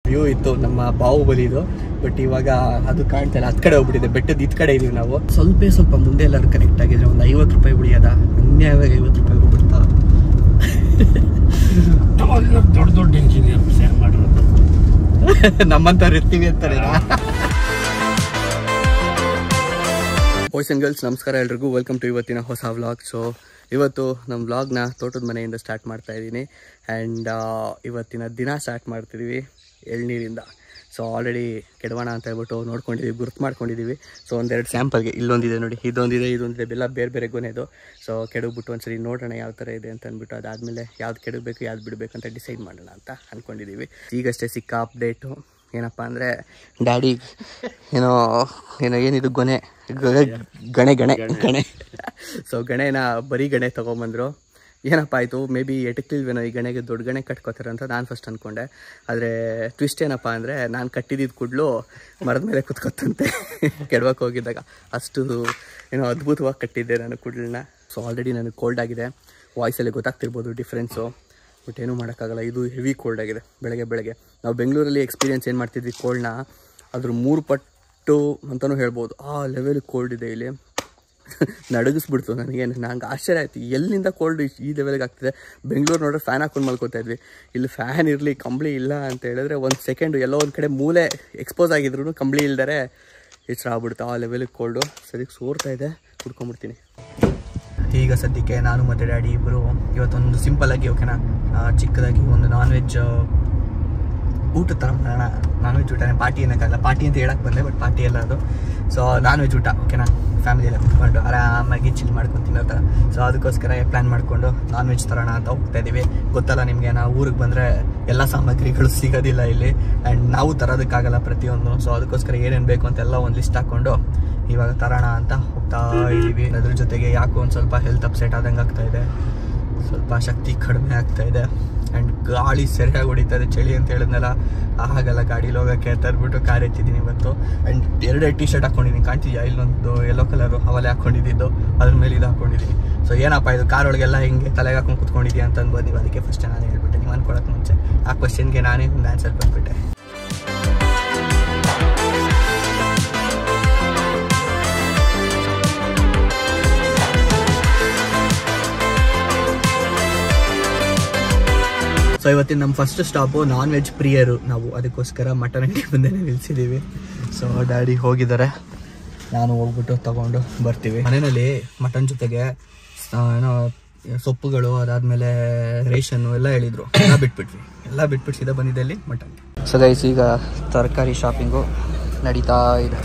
View ಇತ್ತು ನಮ್ಮ ಬಾಹುಬಲಿದು. But ಇವಾಗ ಅದು ಕಾಣ್ತಾ ಇಲ್ಲ, ಹತ್ ಕಡೆ ಹೋಗ್ಬಿಟ್ಟಿದೆ. ಬೆಟ್ಟದ ಇದ್ ಕಡೆ ಇದೀವಿ ನಾವು. ಸ್ವಲ್ಪ ಮುಂದೆ ಎಲ್ಲರೂ ಕನೆಕ್ಟ್ ಆಗಿದ್ರೆ ಒಂದು 50 ರೂಪಾಯಿ ಉಳಿಯೋದ, ಅನ್ಯಾಯವಾಗಿ 50 ರೂಪಾಯಿ ಹೋಗ್ಬಿಡ್ತಾ. ದೊಡ್ಡ ಇಂಜಿನಿಯರ್ ಶೇರ್ ಮಾಡಿರೋದು ನಮ್ಮಂತವ್ರು ಇರ್ತೀವಿ ಅಂತಾರೆ. ಬಾಯ್ಸ್ ಅಂಡ್ ಗರ್ಲ್ಸ್, ನಮಸ್ಕಾರ ಎಲ್ರಿಗೂ. ವೆಲ್ಕಮ್ ಟು ಇವತ್ತಿನ ಹೊಸ ವ್ಲಾಗ್. ಸೊ ಇವತ್ತು ನಮ್ಮ ವ್ಲಾಗ್ನ ತೋಟದ ಮನೆಯಿಂದ ಸ್ಟಾರ್ಟ್ ಮಾಡ್ತಾ ಇದ್ದೀನಿ. ಆ್ಯಂಡ್ ಇವತ್ತಿನ ದಿನ ಸ್ಟಾರ್ಟ್ ಮಾಡ್ತಿದ್ದೀವಿ ಎಳ್ನೀರಿಂದ. ಸೊ ಆಲ್ರೆಡಿ ಕೆಡವಣ ಅಂತ ಹೇಳ್ಬಿಟ್ಟು ನೋಡ್ಕೊಂಡಿದ್ದೀವಿ, ಗುರ್ತು ಮಾಡ್ಕೊಂಡಿದ್ದೀವಿ. ಸೊ ಒಂದೆರಡು ಸ್ಯಾಂಪಲ್ಗೆ ಇಲ್ಲೊಂದಿದೆ ನೋಡಿ, ಇದೊಂದಿದೆ ಬೆಲ್ಲ ಬೇರೆ ಬೇರೆ ಗೊನೆದು. ಸೊ ಕೆಡಗ್ಬಿಟ್ಟು ಒಂದ್ಸರಿ ನೋಡೋಣ ಯಾವ ಥರ ಇದೆ ಅಂತ ಅಂದ್ಬಿಟ್ಟು, ಅದಾದಮೇಲೆ ಯಾವ್ದು ಕೆಡಗಬೇಕು ಯಾವ್ದು ಬಿಡಬೇಕು ಅಂತ ಡಿಸೈಡ್ ಮಾಡೋಣ ಅಂತ ಅಂದ್ಕೊಂಡಿದ್ದೀವಿ. ಈಗಷ್ಟೇ ಸಿಕ್ಕ ಅಪ್ಡೇಟು ಏನಪ್ಪ ಅಂದರೆ, ಡ್ಯಾಡಿ ಏನಿದು ಗಣೆ ಸೊ ಗಣೆನ ಬರೀ ಗಣೆ ತೊಗೊಂಬಂದರು. ಏನಪ್ಪ ಆಯಿತು, ಮೇ ಬಿ ಎಟಕ್ಲಿಲ್ವೇನೋ ಈ ಗಣೆಗೆ ದೊಡ್ಡ ಗಣೆ ಕಟ್ಕೋತಾರೆ ಅಂತ ನಾನು ಫಸ್ಟ್ ಅಂದ್ಕೊಂಡೆ. ಆದರೆ ಟ್ವಿಸ್ಟ್ ಏನಪ್ಪ ಅಂದರೆ, ನಾನು ಕಟ್ಟಿದ್ದಿದ್ದು ಕೂಡಲು ಮರದ ಮೇಲೆ ಕುತ್ಕೊತಂತೆ ಕೆಡವಕ್ಕೆ ಹೋಗಿದ್ದಾಗ. ಅಷ್ಟು ಅದ್ಭುತವಾಗಿ ಕಟ್ಟಿದ್ದೆ ನಾನು ಕೂಡಲನ್ನ. ಸೊ ಆಲ್ರೆಡಿ ನನಗೆ ಕೋಲ್ಡ್ ಆಗಿದೆ, ವಾಯ್ಸಲ್ಲಿ ಗೊತ್ತಾಗ್ತಿರ್ಬೋದು ಡಿಫ್ರೆನ್ಸು. ಬಟ್ ಏನೂ ಮಾಡೋಕ್ಕಾಗಲ್ಲ, ಇದು ಹೆವಿ ಕೋಲ್ಡ್ ಆಗಿದೆ. ಬೆಳಗ್ಗೆ ನಾವು ಬೆಂಗಳೂರಲ್ಲಿ ಎಕ್ಸ್ಪೀರಿಯೆನ್ಸ್ ಏನು ಮಾಡ್ತಿದ್ವಿ ಕೋಲ್ಡ್ನ, ಅದ್ರ 3 ಪಟ್ಟು ಅಂತಲೂ ಹೇಳ್ಬೋದು. ಆ ಲೆವೆಲ್ ಕೋಲ್ಡ್ ಇದೆ ಇಲ್ಲಿ. ನಡಗಿಸ್ಬಿಡ್ತು ನನಗೆ. ನಂಗೆ ಆಶ್ಚರ್ಯ ಆಯಿತು, ಎಲ್ಲಿಂದ ಕೋಲ್ಡ್ ಈ ಲೆವೆಲ್ಗೆ ಆಗ್ತಿದೆ. ಬೆಂಗಳೂರು ನೋಡ್ರೆ ಫ್ಯಾನ್ ಹಾಕೊಂಡು ಮಲ್ಕೋತಾ ಇದ್ವಿ, ಇಲ್ಲಿ ಫ್ಯಾನ್ ಇರಲಿ ಕಂಬಳಿ ಇಲ್ಲ ಅಂತ ಹೇಳಿದ್ರೆ ಒಂದು ಸೆಕೆಂಡು ಎಲ್ಲೋ ಒಂದು ಕಡೆ ಮೂಲೆ ಎಕ್ಸ್ಪೋಸ್ ಆಗಿದ್ರು ಕಂಬಳಿ ಇಲ್ದರೆ ಇಷ್ಟು ಆಗ್ಬಿಡ್ತು. ಆ ಲೆವೆಲಿಗೆ ಕೋಲ್ಡು. ಸರಿಗೆ ಸೋರ್ತಾ ಇದೆ, ಕುಡ್ಕೊಂಬಿಡ್ತೀನಿ. ಈಗ ಸದ್ಯಕ್ಕೆ ನಾನು ಮತ್ತು ಡ್ಯಾಡಿ ಇಬ್ಬರು ಇವತ್ತೊಂದು ಸಿಂಪಲ್ಲಾಗಿ ಓಕೆನಾ, ಚಿಕ್ಕದಾಗಿ ಒಂದು ನಾನ್ ವೆಜ್ ಊಟ ಥರ ಮಾಡೋಣ. ನಾನ್ ವೆಜ್ ಊಟನೇ, ಪಾರ್ಟಿ ಏನಕ್ಕಾಗಲ್ಲ, ಪಾರ್ಟಿ ಅಂತ ಹೇಳಕ್ಕೆ ಬರಲಿ, ಬಟ್ ಪಾರ್ಟಿ ಎಲ್ಲ ಅದು. ಸೊ ನಾನ್ ವೆಜ್ ಊಟ ಓಕೆನಾ, ಫ್ಯಾಮಿಲಿ ಎಲ್ಲ ಕುತ್ಕೊಂಡು ಆರಾಮಾಗಿ ಚಿಲ್ ಮಾಡ್ಕೊಂಡು ತಿನ್ನೋ ಥರ. ಸೊ ಅದಕ್ಕೋಸ್ಕರ ಪ್ಲ್ಯಾನ್ ಮಾಡಿಕೊಂಡು ನಾನ್ ವೆಜ್ ತರೋಣ ಅಂತ ಹೋಗ್ತಾ ಇದ್ದೀವಿ. ಗೊತ್ತಲ್ಲ ನಿಮಗೆ, ನಾವು ಊರಿಗೆ ಬಂದರೆ ಎಲ್ಲ ಸಾಮಗ್ರಿಗಳು ಸಿಗೋದಿಲ್ಲ ಇಲ್ಲಿ, ಆ್ಯಂಡ್ ನಾವು ತರೋದಕ್ಕಾಗಲ್ಲ ಪ್ರತಿಯೊಂದು. ಸೊ ಅದಕ್ಕೋಸ್ಕರ ಏನೇನು ಬೇಕು ಅಂತೆಲ್ಲ ಒಂದು ಲಿಸ್ಟ್ ಹಾಕ್ಕೊಂಡು ಇವಾಗ ತರೋಣ ಅಂತ ಹೋಗ್ತಾ ಇದ್ದೀವಿ. ಅದ್ರ ಜೊತೆಗೆ ಯಾಕೋ ಒಂದು ಸ್ವಲ್ಪ ಹೆಲ್ತ್ ಅಪ್ಸೆಟ್ ಆದಂಗೆ ಆಗ್ತಾಯಿದೆ, ಸ್ವಲ್ಪ ಶಕ್ತಿ ಕಡಿಮೆ ಆಗ್ತಾಯಿದೆ. ಆ್ಯಂಡ್ ಗಾಳಿ ಸರಿಯಾಗಿ ಹೊಡಿತಾ ಇದೆ. ಚಳಿ ಅಂತ ಹೇಳಿದ್ನಲ್ಲ, ಆಗಲ್ಲ ಗಾಡೀಲಿ ಹೋಗೋಕ್ಕೆ ತರ್ಬಿಟ್ಟು ಕಾರ್ ಎತ್ತಿದ್ದೀನಿ ಇವತ್ತು. ಆ್ಯಂಡ್ 2 ಟಿ ಶರ್ಟ್ ಹಾಕ್ಕೊಂಡಿದ್ದೀನಿ, ಕಾಣ್ತಿದ್ಯಾ? ಇಲ್ಲೊಂದು ಯೆಲ್ಲೋ ಕಲರು ಅವಲೇ ಹಾಕ್ಕೊಂಡಿದ್ದು, ಅದ್ರ ಮೇಲೆ ಇದು ಹಾಕ್ಕೊಂಡಿದ್ದೀನಿ. ಸೊ ಏನಪ್ಪ ಇದು ಕಾರ್ ಒಳಗೆಲ್ಲ ಹಿಂಗೆ ತಲೆಗೆ ಹಾಕೊಂಡು ಕುತ್ಕೊಂಡಿದ್ದೀಯ ಅಂತ ಅನ್ಬೋದು ನೀವು. ಅದಕ್ಕೆ ಫಸ್ಟ್ ನಾನು ಹೇಳ್ಬಿಟ್ಟೆ, ನೀವು ಅಂದ್ಕೊಳಕ್ಕೆ ಮುಂಚೆ ಆ ಕ್ವಶನ್ಗೆ ನಾನೇ ಒಂದು ಆನ್ಸರ್ ಕೊಟ್ಬಿಟ್ಟೆ. ಸೊ ಇವತ್ತಿನ ನಮ್ಮ ಫಸ್ಟ್ ಸ್ಟಾಪು ನಾನ್ ವೆಜ್ ಪ್ರಿಯರು ನಾವು, ಅದಕ್ಕೋಸ್ಕರ ಮಟನ್ ಅಂಗಡಿ ಮುಂದೆ ನಿಲ್ಸಿದ್ದೀವಿ. ಸೊ ಡ್ಯಾಡಿ ಹೋಗಿದ್ದಾರೆ, ನಾನು ಹೋಗ್ಬಿಟ್ಟು ತೊಗೊಂಡು ಬರ್ತೀವಿ. ಮನೆಯಲ್ಲಿ ಮಟನ್ ಜೊತೆಗೆ ಏನೋ ಸೊಪ್ಪುಗಳು, ಅದಾದಮೇಲೆ ರೇಷನ್ನು ಎಲ್ಲ ಹೇಳಿದರು. ಎಲ್ಲ ಬಿಟ್ಬಿಟ್ಟು ಸೀದಾ ಬಂದಿದ್ದೆ ಅಲ್ಲಿ ಮಟನ್. ಸೊ ಗೈಸ್, ಈಗ ತರಕಾರಿ ಶಾಪಿಂಗು ನಡೀತಾ ಇದೆ.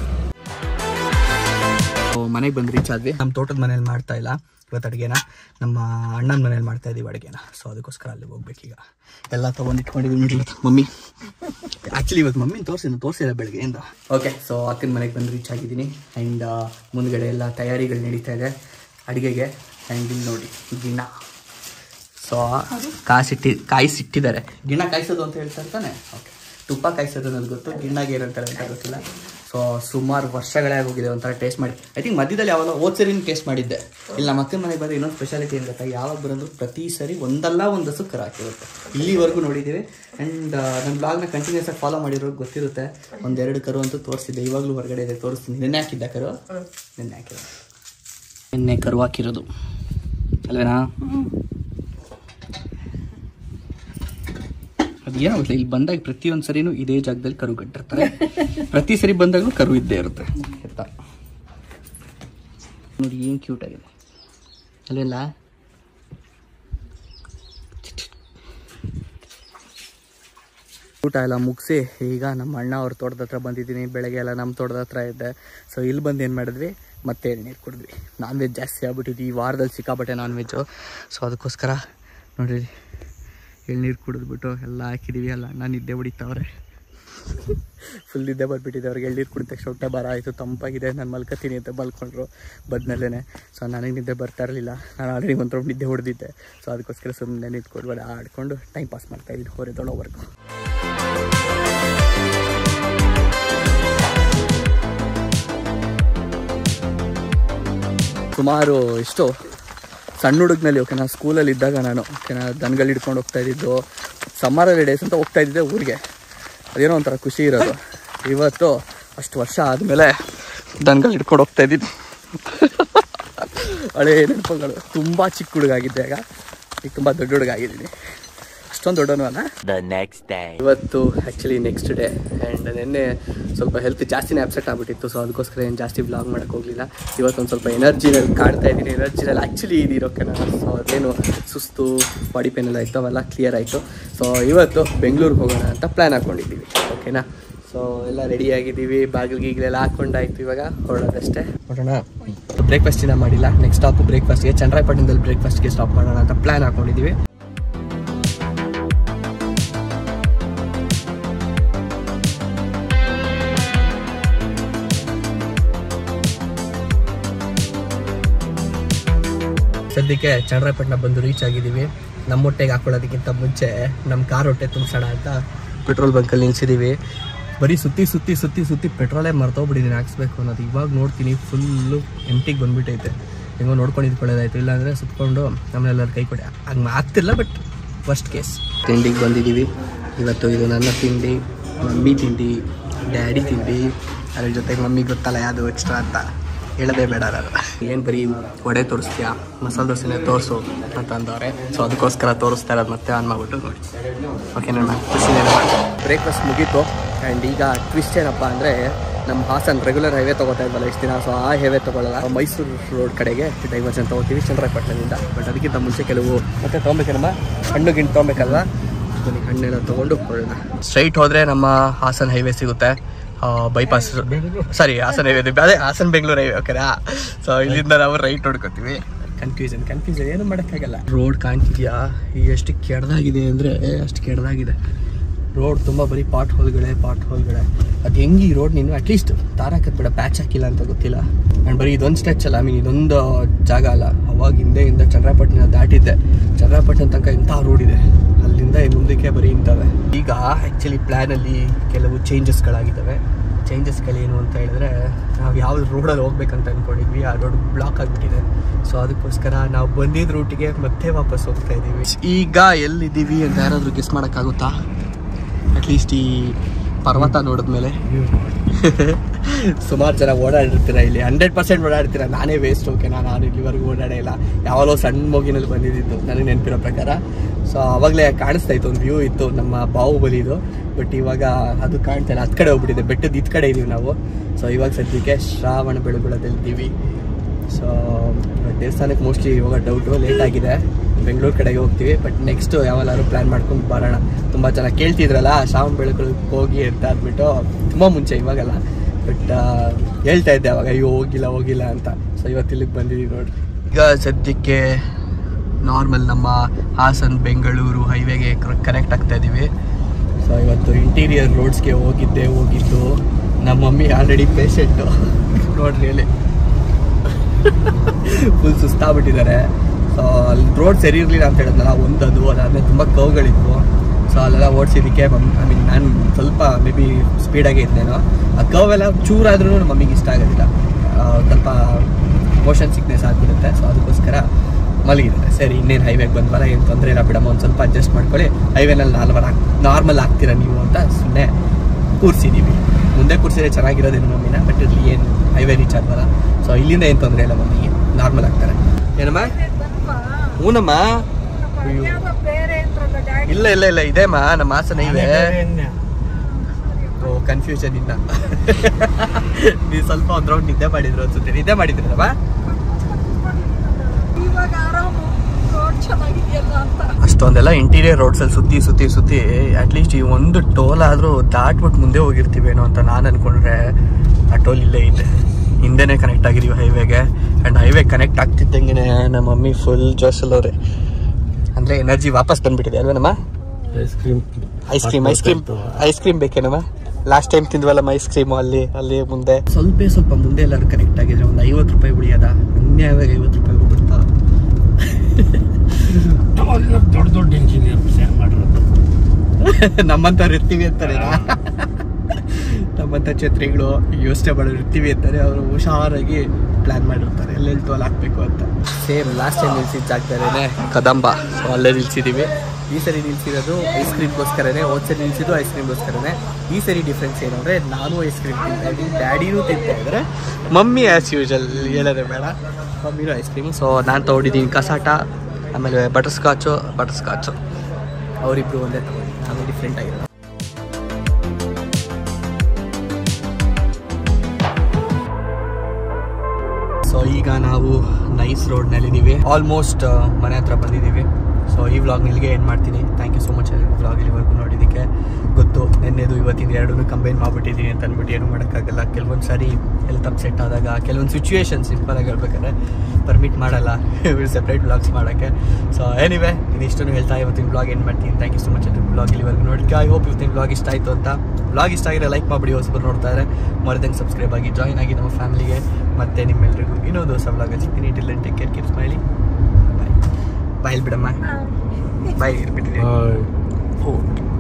ಮನೆಗೆ ಬಂದು ರೀಚ್ ಆದ್ವಿ. ನಮ್ಮ ತೋಟದ ಮನೇಲಿ ಮಾಡ್ತಾ ಇಲ್ಲ ಇವತ್ತು ಅಡುಗೆನ, ನಮ್ಮ ಅಣ್ಣನ ಮನೇಲಿ ಮಾಡ್ತಾ ಇದ್ದೀವಿ ಅಡುಗೆನ. ಸೊ ಅದಕ್ಕೋಸ್ಕರ ಅಲ್ಲಿಗೆ ಹೋಗ್ಬೇಕೀಗ. ಎಲ್ಲ ತೊಗೊಂಡು ಇಟ್ಕೊಂಡಿದ್ದೀವಿ ನೋಡಿ ಮಮ್ಮಿ. ಆ್ಯಕ್ಚುಲಿ ಇವತ್ತು ಮಮ್ಮಿನ ತೋರಿಸಿಲ್ಲ ಬೆಳಗ್ಗೆಯಿಂದ. ಓಕೆ, ಸೊ ಅಕ್ಕನ ಮನೆಗೆ ಬಂದು ರೀಚ್ ಆಗಿದ್ದೀನಿ. ಆ್ಯಂಡ್ ಮುಂದ್ಗಡೆ ಎಲ್ಲ ತಯಾರಿಗಳು ನಡೀತಾ ಇದೆ ಅಡುಗೆಗೆ. ಆ್ಯಂಡ್ ಇಲ್ಲಿ ನೋಡಿ ಗಿಣ. ಸೊ ಕಾಯಿಸಿಟ್ಟಿದ್ದಾರೆ. ಗಿಣ ಕಾಯಿಸೋದು ಅಂತ ಹೇಳ್ತಾರೆ ತಾನೆ? ಓಕೆ, ತುಪ್ಪ ಕಾಯಿಸೋದು ನನಗೆ ಗೊತ್ತು, ಗಿಣ್ಣಾಗೆ ಏನಂತಾರೆ ಅಂತ ಗೊತ್ತಿಲ್ಲ. ಸೊ ಸುಮಾರು ವರ್ಷಗಳೇ ಆಗೋಗಿದೆ ಒಂಥರ ಟೇಸ್ಟ್ ಮಾಡಿ. ಐ ಥಿಂಕ್ ಮಧ್ಯದಲ್ಲಿ ಯಾವಾಗ ಓದ್ಸರಿನ ಟೇಸ್ಟ್ ಮಾಡಿದ್ದೆ. ಇಲ್ಲಿ ನಮ್ಮ ಅಕ್ಕನ ಮನೆಗೆ ಬಂದರೆ ಇನ್ನೊಂದು ಸ್ಪೆಷಾಲಿಟಿ ಏನು ಗೊತ್ತಾ, ಯಾವಾಗ ಬರೋದು ಪ್ರತಿ ಸರಿ ಒಂದಲ್ಲ ಒಂದು ಹಸು ಕರು ಹಾಕಿರುತ್ತೆ. ಇಲ್ಲಿವರೆಗೂ ನೋಡಿದ್ದೀವಿ. ಆ್ಯಂಡ್ ನನ್ನ ಬ್ಲಾಗ್ನ ಕಂಟಿನ್ಯೂಸ್ ಆಗಿ ಫಾಲೋ ಮಾಡಿರೋರು ಗೊತ್ತಿರುತ್ತೆ. 1-2 ಕರು ಅಂತೂ ತೋರಿಸಿದ್ದೆ, ಇವಾಗಲೂ ಹೊರಗಡೆ ಇದೆ, ತೋರಿಸ್ತೀನಿ. ನಿನ್ನೆ ಹಾಕಿದ್ದ ಕರು, ನಿನ್ನೆ ಕರು ಹಾಕಿರೋದು ಅಲ್ವೇನಾ? ಅದು ಏನಾಗುತ್ತೆ, ಇಲ್ಲಿ ಬಂದಾಗ ಪ್ರತಿಯೊಂದು ಸರಿನೂ ಇದೇ ಜಾಗದಲ್ಲಿ ಕರು ಕಟ್ಟಿರ್ತಾರೆ. ಪ್ರತಿ ಸರಿ ಬಂದಾಗಲೂ ಕರು ಇದ್ದೇ ಇರುತ್ತೆ. ಎತ್ತ ನೋಡಿ ಏನು ಕ್ಯೂಟ್ ಆಗಿದೆ ಅಲ್ಲೆಲ್ಲ. ಊಟ ಎಲ್ಲ ಮುಗಿಸಿ ಈಗ ನಮ್ಮ ಅಣ್ಣ ಅವ್ರ ತೋಟದ ಹತ್ರ ಬಂದಿದ್ದೀನಿ. ಬೆಳಗ್ಗೆ ಎಲ್ಲ ನಮ್ಮ ತೋಟದ ಹತ್ರ ಇದ್ದೆ. ಸೊ ಇಲ್ಲಿ ಬಂದು ಏನು ಮಾಡಿದ್ವಿ, ಮತ್ತೆ ಎಳ್ನೀರು ಕುಡಿದ್ವಿ. ನಾನ್ ವೆಜ್ ಜಾಸ್ತಿ ಆಗ್ಬಿಟ್ಟಿದ್ವಿ ಈ ವಾರದಲ್ಲಿ, ಸಿಕ್ಕಾಬಟ್ಟೆ ನಾನ್ ವೆಜ್ಜು. ಸೊ ಅದಕ್ಕೋಸ್ಕರ ನೋಡಿರಿ ಎಳ್ನೀರು ಕುಡಿದ್ಬಿಟ್ಟು ಎಲ್ಲ ಹಾಕಿದ್ದೀವಿ. ಎಲ್ಲ ಅಣ್ಣ ನಿದ್ದೆ ಹೊಡಿತಾವ್ರೆ, ಫುಲ್ ನಿದ್ದೆ ಬಂದುಬಿಟ್ಟಿದೆ ಅವ್ರಿಗೆ. ಎಳ್ನೀರು ಕುಡಿದ ತಕ್ಷಣ ಹೊಟ್ಟೆ ಭಾರ ಆಯಿತು, ತಂಪಾಗಿದೆ, ನಾನು ಮಲ್ಕೊತೀನಿ ಅಂತ ಮಲ್ಕೊಂಡ್ರು ಬದ್ನಲ್ಲೇ. ಸೊ ನನಗೆ ನಿದ್ದೆ ಬರ್ತಾ ಇರಲಿಲ್ಲ, ನಾನು ಆಲ್ರೆಡಿ ಒಂದು ರೌಂಡ್ ನಿದ್ದೆ ಹೊಡೆದಿದ್ದೆ. ಸೊ ಅದಕ್ಕೋಸ್ಕರ ಸುಮ್ಮನೆ ನಿಂತ್ಕೊಂಡು ಆಡ್ಕೊಂಡು ಟೈಮ್ ಪಾಸ್ ಮಾಡ್ತಾಯಿದ್ದೀನಿ ಹೊರದೊಳವರೆಗೂ. ಸುಮಾರು ಎಷ್ಟು ಸಣ್ಣ ಹುಡುಗನಲ್ಲಿ ಓಕೆನಾ, ಸ್ಕೂಲಲ್ಲಿ ಇದ್ದಾಗ ನಾನು ಓಕೆನಾ ದನಗಳು ಹಿಡ್ಕೊಂಡು ಹೋಗ್ತಾ ಇದ್ದಿದ್ದು. ಸಮ್ಮರ್ ಹಾಲಿಡೇಸ್ ಅಂತ ಹೋಗ್ತಾ ಇದ್ದಿದ್ದೆ ಊರಿಗೆ. ಅದೇನೋ ಒಂಥರ ಖುಷಿ ಇರೋದು. ಇವತ್ತು ಅಷ್ಟು ವರ್ಷ ಆದಮೇಲೆ ದನಗಳು ಹಿಡ್ಕೊಂಡು ಹೋಗ್ತಾ ಇದ್ದೀನಿ. ಹಳೆ ನೆನಪುಗಳು. ತುಂಬ ಚಿಕ್ಕ ಹುಡುಗಾಗಿದ್ದೆ ಈಗ ತುಂಬ ದೊಡ್ಡ ಹುಡುಗಾಗಿದ್ದೀನಿ. ಅಷ್ಟೊಂದು ದೊಡ್ಡವನು ಅಲ್ಲ. ಇವತ್ತು ಆ್ಯಕ್ಚುಲಿ ನೆಕ್ಸ್ಟ್ ಡೇ ಆ್ಯಂಡ್ ನಿನ್ನೆ ಸ್ವಲ್ಪ ಹೆಲ್ತ್ ಜಾಸ್ತಿನೇ ಅಪ್ಸೆಟ್ ಆಗಿಬಿಟ್ಟಿತ್ತು. ಸೊ ಅದಕ್ಕೋಸ್ಕರ ಏನು ಜಾಸ್ತಿ ವ್ಲಾಗ್ ಮಾಡೋಕ್ಕೆ ಹೋಗಲಿಲ್ಲ. ಇವತ್ತೊಂದು ಸ್ವಲ್ಪ ಎನರ್ಜಿನಲ್ಲಿ ಕಾಡ್ತಾ ಇದ್ದೀನಿ. ಎನರ್ಜಿನಲ್ಲಿ ಆ್ಯಕ್ಚುಲಿ ಇದಿರೋಕೆ ನಾನು. ಸೊ ಅದೇನು ಸುಸ್ತು ಬಾಡಿ ಪೇನ್ ಎಲ್ಲ ಇತ್ತು ಅವೆಲ್ಲ ಕ್ಲಿಯರ್ ಆಯಿತು. ಸೊ ಇವತ್ತು ಬೆಂಗಳೂರಿಗೆ ಹೋಗೋಣ ಅಂತ ಪ್ಲ್ಯಾನ್ ಹಾಕ್ಕೊಂಡಿದ್ದೀವಿ. ಓಕೆನಾ? ಸೊ ಎಲ್ಲ ರೆಡಿಯಾಗಿದ್ದೀವಿ. ಬಾಗಿಲಿಗೆಲ್ಲ ಹಾಕ್ಕೊಂಡಾಯ್ತು. ಇವಾಗ ಹೊರಡೋದಷ್ಟೇ. ಹೊರಡೋಣ. ಬ್ರೇಕ್ಫಾಸ್ಟಿನ ಮಾಡಿಲ್ಲ. ನೆಕ್ಸ್ಟ್ ಸ್ಟಾಪು ಬ್ರೇಕ್ಫಾಸ್ಟ್ಗೆ ಚನ್ನರಾಯಪಟ್ಟಣದಲ್ಲಿ ಬ್ರೇಕ್ಫಾಸ್ಟ್ಗೆ ಸ್ಟಾಪ್ ಮಾಡೋಣ ಅಂತ ಪ್ಲ್ಯಾನ್ ಹಾಕ್ಕೊಂಡಿದ್ದೀವಿ. ಸದ್ಯಕ್ಕೆ ಚನ್ನರಾಯಪಟ್ಟಣ ಬಂದು ರೀಚ್ ಆಗಿದ್ದೀವಿ. ನಮ್ಮ ಹೊಟ್ಟೆಗೆ ಹಾಕೊಳ್ಳೋದಕ್ಕಿಂತ ಮುಂಚೆ ನಮ್ಮ ಕಾರ್ ಹೊಟ್ಟೆ ತುಂಬಿಸೋಣ ಅಂತ ಪೆಟ್ರೋಲ್ ಬಂಕಲ್ಲಿ ನಿಲ್ಸಿದ್ದೀವಿ. ಬರೀ ಸುತ್ತಿ ಪೆಟ್ರೋಲೇ ಮರ್ತೋಗ್ಬಿಟ್ಟಿದ್ದೀನಿ ಹಾಕ್ಸ್ಬೇಕು ಅನ್ನೋದು. ಇವಾಗ ನೋಡ್ತೀನಿ ಫುಲ್ಲು ಎಂಟಿಗೆ ಬಂದುಬಿಟ್ಟೈತೆ. ಹೆಂಗೋ ನೋಡ್ಕೊಂಡು ಇದ್ಕೊಳ್ಳೋದಾಯ್ತು. ಇಲ್ಲಾಂದರೆ ಸುತ್ಕೊಂಡು ನಮ್ಮನ್ನೆಲ್ಲರೂ ಕೈ ಕೊಡಿ ಹಂಗೆ ಆಗ್ತಿಲ್ಲ. ಬಟ್ ಫಸ್ಟ್ ಕೇಸ್ ತಿಂಡಿಗೆ ಬಂದಿದ್ದೀವಿ. ಇವತ್ತು ಇದು ನನ್ನ ತಿಂಡಿ, ಮಮ್ಮಿ ತಿಂಡಿ, ಡ್ಯಾಡಿ ತಿಂಡಿ. ಅದ್ರ ಜೊತೆಗೆ ಮಮ್ಮಿಗೆ ಗೊತ್ತಲ್ಲ ಯಾವುದು ಎಕ್ಸ್ಟ್ರಾ ಅಂತ ಹೇಳೋದೇ ಬೇಡ. ನಾನು ಏನು ಬರೀ ವಡೆ ತೋರಿಸ್ತೀಯಾ, ಮಸಾಲೆ ದೋಸೆನೇ ತೋರಿಸು ಅಂತ ಅಂದವ್ರೆ. ಸೊ ಅದಕ್ಕೋಸ್ಕರ ತೋರಿಸ್ತಾ ಇರೋದು ಮತ್ತೆ ಆನ್ ಮಾಡಿಬಿಟ್ಟು ನೋಡಿ. ಓಕೆ ನಾನು ಖುಷಿನೇ. ಬ್ರೇಕ್ಫಾಸ್ಟ್ ಮುಗೀತು. ಆ್ಯಂಡ್ ಈಗ ಟ್ವಿಸ್ಟ್ ಏನಪ್ಪ ಅಂದರೆ ನಮ್ಮ ಹಾಸನ್ ರೆಗ್ಯುಲರ್ ಹೈವೇ ತೊಗೋತಾ ಇದ್ವಲ್ಲ ಇಷ್ಟು ದಿನ. ಸೊ ಆ ಹೈವೇ ತೊಗೊಳ್ಳಲ್ಲ, ಮೈಸೂರು ರೋಡ್ ಕಡೆಗೆ ಡೈವರ್ಜನ್ ತೊಗೋತೀವಿ ಚನ್ನರಾಯಪಟ್ಟಣದಿಂದ. ಬಟ್ ಅದಕ್ಕಿಂತ ಮುಂಚೆ ಕೆಲವು ಮತ್ತೆ ತೊಗೊಬೇಕಲ್ಲಮ್ಮ, ಹಣ್ಣು ಗಿಣ್ಣು ತೊಗೊಬೇಕಲ್ವ. ಬನ್ನಿ ಹಣ್ಣೆಲ್ಲ ತೊಗೊಂಡು ಹೊರಡೋಣ. ಸ್ಟ್ರೈಟ್ ಹೋದರೆ ನಮ್ಮ ಹಾಸನ್ ಹೈವೇ ಸಿಗುತ್ತೆ. ಬೈಪಾಸ್ ಸಾರಿ ಹಾಸನ್ ಹೈವೇ, ಅದೇ ಹಾಸನ್ ಬೆಂಗಳೂರು ಹೈವೇ. ಓಕೆನಾ? ಸೊ ಇಲ್ಲಿಂದ ನಾವು ರೈಟ್ ಹೊಡ್ಕೊತೀವಿ. ಕನ್ಫ್ಯೂಷನ್ ಏನು ಮಾಡೋಕ್ಕಾಗಲ್ಲ. ರೋಡ್ ಕಾಣ್ತಿದ್ಯಾ ಈಗ ಎಷ್ಟು ಕೆಡ್ದಾಗಿದೆ ಅಂದರೆ ಅಷ್ಟು ಕೆಡ್ದಾಗಿದೆ ರೋಡ್. ತುಂಬ ಬರೀ ಪಾಟ್ ಹೋಲ್ಗಳೇ. ಅದು ಹೆಂಗೆ ಈ ರೋಡ್ ನೀನು ಅಟ್ಲೀಸ್ಟ್ ತಾರ್ ಹಾಕದ್ ಬೇಡ, ಪ್ಯಾಚ್ ಹಾಕಿಲ್ಲ ಅಂತ ಗೊತ್ತಿಲ್ಲ. ಆ್ಯಂಡ್ ಬರೀ ಇದೊಂದು ಸ್ಟ್ರೆಚ್ ಅಲ್ಲ, ಇದೊಂದು ಜಾಗ ಅಲ್ಲ. ಅವಾಗ ಹಿಂದೆಯಿಂದ ಚನ್ನರಾಯಪಟ್ಟಣ ದಾಟಿದ್ದೆ. ಚನ್ನರಾಯಪಟ್ಟಣ ತನಕ ಇಂಥ ರೋಡ್ ಇದೆ. ಅಲ್ಲಿಂದ ಮುಂದಕ್ಕೆ ಬರೀ ಇಂಥವೆ. ಈಗ ಆ್ಯಕ್ಚುಲಿ ಪ್ಲ್ಯಾನಲ್ಲಿ ಕೆಲವು ಚೇಂಜಸ್ಗಳಾಗಿದ್ದಾವೆ. ಚೇಂಜಸ್ಗಳೇನು ಅಂತ ಹೇಳಿದ್ರೆ, ನಾವು ಯಾವ ರೋಡಲ್ಲಿ ಹೋಗ್ಬೇಕಂತ ಅಂದ್ಕೊಂಡಿದ್ವಿ ಆ ರೋಡ್ ಬ್ಲಾಕ್ ಆಗಿಬಿಟ್ಟಿದೆ. ಸೊ ಅದಕ್ಕೋಸ್ಕರ ನಾವು ಬಂದಿದ್ದ ರೂಟಿಗೆ ಮತ್ತೆ ವಾಪಸ್ ಹೋಗ್ತಾ ಇದ್ದೀವಿ. ಈಗ ಎಲ್ಲಿದ್ದೀವಿ ಅಂತ ಯಾರಾದರೂ ಗೆಸ್ ಮಾಡೋಕ್ಕಾಗುತ್ತಾ? ಅಟ್ಲೀಸ್ಟ್ ಈ ಪರ್ವತ ನೋಡಿದ್ಮೇಲೆ ಸುಮಾರು ಜನ ಓಡಾಡಿರ್ತೀರ ಇಲ್ಲಿ. 100% ಓಡಾಡ್ತೀರ. ನಾನೇ ವೇಸ್ಟ್. ಓಕೆನಾ? ನಾನು ಇಲ್ಲಿವರೆಗೂ ಓಡಾಡೇ ಇಲ್ಲ. ಯಾವಾಗಲೂ ಸಣ್ಣ ಮಗಿನಲ್ಲಿ ಬಂದಿದ್ದು ನನಗೆ ನೆನಪಿರೋ ಪ್ರಕಾರ. ಸೊ ಆವಾಗಲೇ ಕಾಣಿಸ್ತಾ ಇತ್ತು, ಒಂದು ವ್ಯೂ ಇತ್ತು ನಮ್ಮ ಬಾಹುಬಲಿದು. ಬಟ್ ಇವಾಗ ಅದು ಕಾಣ್ತಾ ಇಲ್ಲ. ಹತ್ತು ಕಡೆ ಹೋಗ್ಬಿಟ್ಟಿದೆ. ಬೆಟ್ಟದ ಇತ್ತು ಕಡೆ ಇದ್ದೀವಿ ನಾವು. ಸೊ ಇವಾಗ ಸದ್ಯಕ್ಕೆ ಶ್ರಾವಣ ಬೆಳಗೊಳದಲ್ಲಿದ್ದೀವಿ. ಸೊ ದೇವಸ್ಥಾನಕ್ಕೆ ಮೋಸ್ಟ್ಲಿ ಇವಾಗ ಡೌಟು, ಲೇಟ್ ಆಗಿದೆ. ಬೆಂಗಳೂರು ಕಡೆಗೆ ಹೋಗ್ತೀವಿ. ಬಟ್ ನೆಕ್ಸ್ಟು ಯಾವಾಗಾದ್ರೂ ಪ್ಲ್ಯಾನ್ ಮಾಡ್ಕೊಂಡು ಬರೋಣ. ತುಂಬ ಜನ ಕೇಳ್ತಿದ್ರಲ್ಲ ಶ್ರಾವಣ ಬೆಳಗೊಳಕ್ಕೆ ಹೋಗಿ ಅಂತ ಅಂದ್ಬಿಟ್ಟು, ತುಂಬ ಮುಂಚೆ, ಇವಾಗಲ್ಲ. ಬಟ್ ಹೇಳ್ತಾ ಇದ್ದೆ ಅವಾಗ, ಅಯ್ಯೋ ಹೋಗಿಲ್ಲ ಅಂತ. ಸೊ ಇವತ್ತು ಇಲ್ಲಿಗೆ ಬಂದಿದ್ದೀವಿ ನೋಡ್ರಿ. ಈಗ ಸದ್ಯಕ್ಕೆ ನಾರ್ಮಲ್ ನಮ್ಮ ಹಾಸನ್ ಬೆಂಗಳೂರು ಹೈವೇಗೆ ಕನೆಕ್ಟ್ ಆಗ್ತಾ ಇದ್ದೀವಿ. ಸೊ ಇವತ್ತು ಇಂಟೀರಿಯರ್ ರೋಡ್ಸ್ಗೆ ಹೋಗಿದ್ದು ನಮ್ಮ ಮಮ್ಮಿ ಆಲ್ರೆಡಿ ಪೇಷೆಂಟು ನೋಡ್ರಿ. ಹೇಳಿ ಫುಲ್ ಸುಸ್ತಾಗ್ಬಿಟ್ಟಿದ್ದಾರೆ. ಸೊ ಅಲ್ಲಿ ರೋಡ್ ಸರಿ ಇರಲಿಲ್ಲ ಅಂತ ಹೇಳಿದ್ನಲ್ಲ, ಅದು ಅದಾದಮೇಲೆ ತುಂಬ ಕರ್ವ್ಗಳಿದ್ವು. ಸೊ ಅಲ್ಲೆಲ್ಲ ಓಡಿಸಿದ್ದಕ್ಕೆ ನಾನು ಸ್ವಲ್ಪ ಮೇ ಬಿ ಸ್ಪೀಡಾಗೇ ಇದ್ದೇನೋ. ಆ ಕರ್ವ್ ಎಲ್ಲ ಚೂರಾದ್ರೂ ನಮ್ಮ ಮಮ್ಮಿಗೆ ಇಷ್ಟ ಆಗೋದಿಲ್ಲ. ಸ್ವಲ್ಪ ಮೋಷನ್ ಸಿಕ್ನೆಸ್ ಆಗಿಬಿಡುತ್ತೆ. ಸೊ ಅದಕ್ಕೋಸ್ಕರ ಮಲಗಿರುತ್ತೆ. ಸರಿ ಇನ್ನೇನು ಹೈವೇಗೆ ಬಂದ್ವಲ್ಲ, ಏನು ತೊಂದರೆ ಇಲ್ಲ ಬಿಡಮ್ಮ, ಒಂದು ಸ್ವಲ್ಪ ಅಡ್ಜಸ್ಟ್ ಮಾಡ್ಕೊಳ್ಳಿ, ಹೈವೇನಲ್ಲಿ ನಾರ್ಮಲ್ ಆಗ್ತೀರಾ ನೀವು ಅಂತ ಸುಮ್ಮನೆ ಕೂರಿಸಿದ್ದೀವಿ. ಮುಂದೆ ಕೂರಿಸಿದ್ರೆ ಚೆನ್ನಾಗಿರೋದೇನು ಮಮ್ಮಿನ. ಬಟ್ ಇಲ್ಲಿ ಏನು ಹೈವೇ ರೀಚ್ ಆದ್ವಲ್ಲ. ಸೊ ಇಲ್ಲಿಂದ ಏನು ತೊಂದರೆ ಇಲ್ಲ, ಮಮ್ಮಿಗೆ ನಾರ್ಮಲ್ ಆಗ್ತಾರೆ. ಏನಮ್ಮ? ಹೂನಮ್ಮ. ಇಲ್ಲ ಇದೇಮ್ಮ ನಮ್ಮ ಹಾಸನ ಹೈವೇ. ಓ ಕನ್ಫ್ಯೂಷನ್ ಇಲ್ಲ. ನೀವು ಸ್ವಲ್ಪ ಒಂದು ರೌಂಡ್ ನಿದ್ದೆ ಮಾಡಿದ್ರು ಅನ್ಸುತ್ತೆ. ನಿದ್ದೆ ಮಾಡಿದ್ರಲ್ಲಮ್ಮ? ಅಷ್ಟೊಂದೆಲ್ಲ ಇಂಟೀರಿಯರ್ ರೋಡ್ಸಲ್ಲಿ ಸುತ್ತಿ ಅಟ್ಲೀಸ್ಟ್ ಈ ಒಂದು ಟೋಲ್ ಆದರೂ ದಾಟ್ಬಿಟ್ಟು ಮುಂದೆ ಹೋಗಿರ್ತೀವೇನೋ ಅಂತ ನಾನು ಅನ್ಕೊಂಡ್ರೆ ಆ ಟೋಲ್ ಇಲ್ಲೇ ಇದೆ. ಹಿಂದೆನೇ ಕನೆಕ್ಟ್ ಆಗಿದ್ದೀವಿ ಹೈವೇಗೆ. ಆ್ಯಂಡ್ ಹೈವೇ ಕನೆಕ್ಟ್ ಆಗ್ತಿದ್ದಂಗೆ ನಮ್ಮ ಮಮ್ಮಿ ಫುಲ್ ಜೋಶಲ್ಲವ್ರೆ. ಅಂದರೆ ಎನರ್ಜಿ ವಾಪಸ್ ಬಂದ್ಬಿಟ್ಟಿದೆ ಅಲ್ವೇನಮ್ಮ? ಐಸ್ ಕ್ರೀಮ್ ಬೇಕೇನಮ್ಮ? ಲಾಸ್ಟ್ ಟೈಮ್ ತಿಂದ್ವಲ್ಲಮ್ಮ ಐಸ್ ಕ್ರೀಮು ಅಲ್ಲಿ ಮುಂದೆ. ಸ್ವಲ್ಪ ಮುಂದೆ ಎಲ್ಲರೂ ಕನೆಕ್ಟ್ ಆಗಿದ್ರೆ ಒಂದು 50 ರೂಪಾಯಿ ಉಳಿಯೋದ? ಅನ್ಯಾಯವಾಗಿ 50 ರೂಪಾಯಿ ಹೋಗ್ಬಿಡ್ತಾ. ದೊಡ್ಡ ಇಂಜಿನಿಯರ್ ಶೇರ್ ಮಾಡಿರೋದು. ನಮ್ಮಂಥವ್ರು ಇರ್ತೀವಿ ಅಂತಾರೆ. ನಮ್ಮಂಥ ಛತ್ರಿಗಳು ಯೋಚನೆ ಮಾಡೋರು ಇರ್ತೀವಿ ಅಂತಾರೆ. ಅವರು ಹುಷಾರಾಗಿ ಪ್ಲ್ಯಾನ್ ಮಾಡಿರ್ತಾರೆ ಎಲ್ಲೆಲ್ಲಿ ಟೋಲ್ ಹಾಕಬೇಕು ಅಂತ. ಸೇಮ್ ಲಾಸ್ಟ್ ಟೈಮ್ ನಿಲ್ಸಿದ ಜಾಗದಲ್ಲೇ ಕದಂಬ. ಸೊ ಅಲ್ಲೇ ನಿಲ್ಸಿದ್ದೀವಿ. ಈ ಸರಿ ನಿಲ್ಸಿರೋದು ಐಸ್ ಕ್ರೀಮ್ಗೋಸ್ಕರನೇ, ಹೋದ್ ಸರಿ ನಿಲ್ಸಿದ್ದು ಐಸ್ ಕ್ರೀಮ್ಗೋಸ್ಕರನೇ. ಈ ಸರಿ ಡಿಫ್ರೆನ್ಸ್ ಏನು ಅಂದರೆ ನಾನು ಐಸ್ ಕ್ರೀಮ್ ತಿಂತಾ ಇದ್ದೀನಿ, ಡ್ಯಾಡಿನೂ ತಿಂತಾ ಇದ್ದಾರೆ, ಮಮ್ಮಿ ಆ್ಯಸ್ ಯೂಶಲ್ ಹೇಳೋದೇ ಬೇಡ, ಮಮ್ಮಿನೂ ಐಸ್ ಕ್ರೀಮು. ಸೊ ನಾನು ತೊಗೊಂಡಿದ್ದೀನಿ ಕಸಾಟ, ಆಮೇಲೆ ಬಟರ್ ಸ್ಕಾಚು. ಅವರಿಬ್ಬರು ಒಂದೇ ತಗೊಂಡು, ನಾನು ಡಿಫ್ರೆಂಟ್ ಆಗಿರೋದು. ಸೊ ಈಗ ನಾವು ನೈಸ್ ರೋಡ್ನಲ್ಲಿದ್ದೀವಿ, ಆಲ್ಮೋಸ್ಟ್ ಮನೆ ಹತ್ರ ಬಂದಿದ್ದೀವಿ. ಸೊ ಈ ವ್ಲಾಗ್ ಇಲ್ಲಿಗೆ ಏನು ಮಾಡ್ತೀನಿ. ಥ್ಯಾಂಕ್ ಯು ಸೊ ಮಚ್ ಎಲ್ಲರಿಗೂ ವ್ಲಾಗ್ ಇಲ್ಲಿವರೆಗೂ ನೋಡಿದ್ದಕ್ಕೆ. ಗೊತ್ತು ನೆನ್ನೆದು ಇವತ್ತಿಂದ ಎರಡೂ ಕಂಬೈನ್ ಮಾಡಿಬಿಟ್ಟಿದ್ದೀನಿ ಅಂತ ಅಂದ್ಬಿಟ್ಟು ಏನೂ ಮಾಡೋಕ್ಕಾಗಲ್ಲ. ಕೆಲವೊಂದು ಸಾರಿ ಹೆಲ್ತ್ ಅಪ್ಸೆಟ್ ಆದಾಗ, ಕೆಲವೊಂದು ಸಿಚುವೇಶನ್ ಸಿಂಪಲಾಗಿ ಹೇಳ್ಬೇಕಾದ್ರೆ ಪರ್ಮಿಟ್ ಮಾಡಲ್ಲ ಸೆಪ್ರೇಟ್ ವ್ಲಾಗ್ಸ್ ಮಾಡೋಕ್ಕೆ. ಸೊ ಎನಿವೆ ಇದಿಷ್ಟನ್ನು ಹೇಳ್ತಾ ಇವತ್ತಿನ ವ್ಲಾಗ್ ಏನು ಮಾಡ್ತೀನಿ. ಥ್ಯಾಂಕ್ ಯು ಸೊ ಮಚ್ ಎಲ್ಲರಿಗೂ ವ್ಲಾಗ್ ಇಲ್ಲಿವರೆಗೂ ನೋಡಿದ್ದಕ್ಕೆ. ಐ ಹೋಪ್ ಇವತ್ತಿನ ವ್ಲಾಗ್ ಇಷ್ಟ ಆಯಿತು ಅಂತ. ವ್ಲಾಗ್ ಇಷ್ಟ ಆಗಿರೋ ಲೈಕ್ ಮಾಡಿಬಿಡಿ, ಹೊಸಬರು ನೋಡ್ತಾ ಇದ್ದಾರೆ ಮರೆದಂಗೆ ಸಬ್ಸ್ಕ್ರೈಬ್ ಆಗಿ ಜಾಯ್ನ್ ಆಗಿ ನಮ್ಮ ಫ್ಯಾಮಿಲಿಗೆ. ಮತ್ತು ನಿಮ್ಮೆಲ್ಲರಿಗೂ ಇನ್ನೊಂದು ಹೊಸ ವ್ಲಾಗ್ ಸಿಗ್ತೀನಿ. Till then take care, keep smiling. Bye ಬಿಡಮ್ಮ, ಬಾಯ್ ಇರ್ಬಿಟ್ಟಿದೆ.